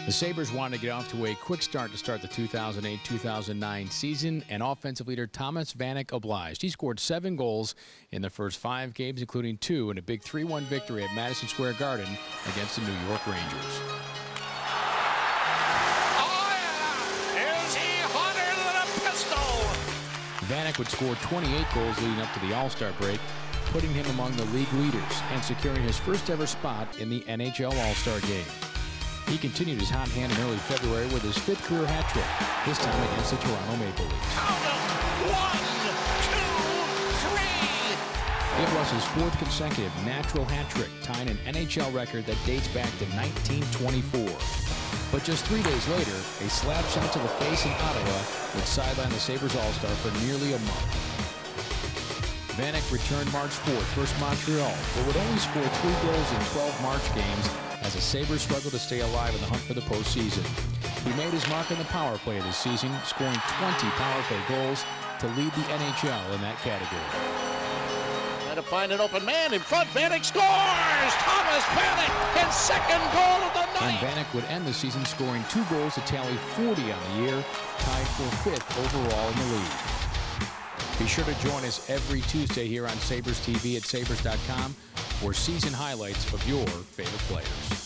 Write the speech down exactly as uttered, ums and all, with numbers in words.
The Sabres wanted to get off to a quick start to start the two thousand eight two thousand nine season, and offensive leader Thomas Vanek obliged. He scored seven goals in the first five games, including two in a big three one victory at Madison Square Garden against the New York Rangers. Oh, yeah! Is he hotter than a pistol? Vanek would score twenty-eight goals leading up to the All-Star break, putting him among the league leaders and securing his first ever spot in the N H L All-Star game. He continued his hot hand in early February with his fifth career hat trick, this time against the Toronto Maple Leafs. One, two, three. It was his fourth consecutive natural hat trick, tying an N H L record that dates back to nineteen twenty-four. But just three days later, a slap shot to the face in Ottawa would sideline the Sabres All-Star for nearly a month. Vanek returned March fourth versus Montreal, but would only score three goals in twelve March games as the Sabres struggled to stay alive in the hunt for the postseason. He made his mark in the power play this season, scoring twenty power play goals to lead the N H L in that category. Trying to find an open man in front. Vanek scores! Thomas Vanek, his second goal of the And night! Vanek would end the season scoring two goals to tally forty on the year, tied for fifth overall in the league. Be sure to join us every Tuesday here on Sabres T V at Sabres dot com for season highlights of your favorite players.